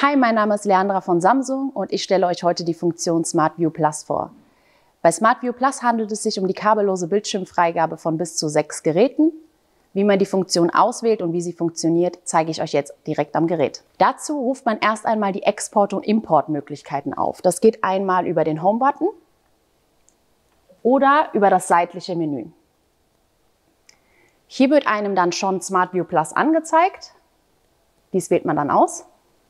Hi, mein Name ist Leandra von Samsung und ich stelle euch heute die Funktion SmartView Plus vor. Bei SmartView Plus handelt es sich um die kabellose Bildschirmfreigabe von bis zu 6 Geräten. Wie man die Funktion auswählt und wie sie funktioniert, zeige ich euch jetzt direkt am Gerät. Dazu ruft man erst einmal die Export- und Importmöglichkeiten auf. Das geht einmal über den Home-Button oder über das seitliche Menü. Hier wird einem dann schon SmartView Plus angezeigt. Dies wählt man dann aus.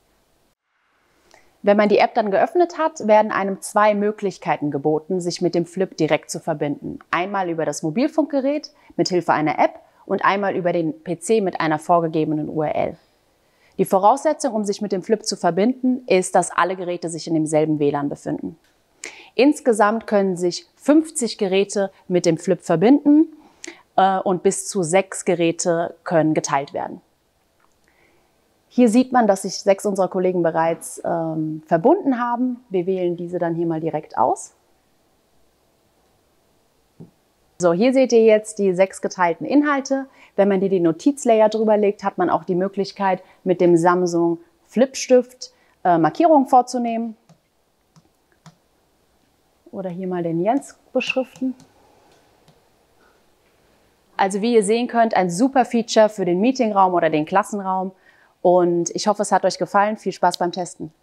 Wenn man die App dann geöffnet hat, werden einem 2 Möglichkeiten geboten, sich mit dem Flip direkt zu verbinden. Einmal über das Mobilfunkgerät mit Hilfe einer App und einmal über den PC mit einer vorgegebenen URL. Die Voraussetzung, um sich mit dem Flip zu verbinden, ist, dass alle Geräte sich in demselben WLAN befinden. Insgesamt können sich 50 Geräte mit dem Flip verbinden und bis zu 6 Geräte können geteilt werden. Hier sieht man, dass sich 6 unserer Kollegen bereits verbunden haben. Wir wählen diese dann hier mal direkt aus. So, hier seht ihr jetzt die 6 geteilten Inhalte. Wenn man hier den Notizlayer drüber legt, hat man auch die Möglichkeit, mit dem Samsung Flipstift Markierungen vorzunehmen. Oder hier mal den Jens beschriften. Also wie ihr sehen könnt, ein super Feature für den Meetingraum oder den Klassenraum. Und ich hoffe, es hat euch gefallen. Viel Spaß beim Testen.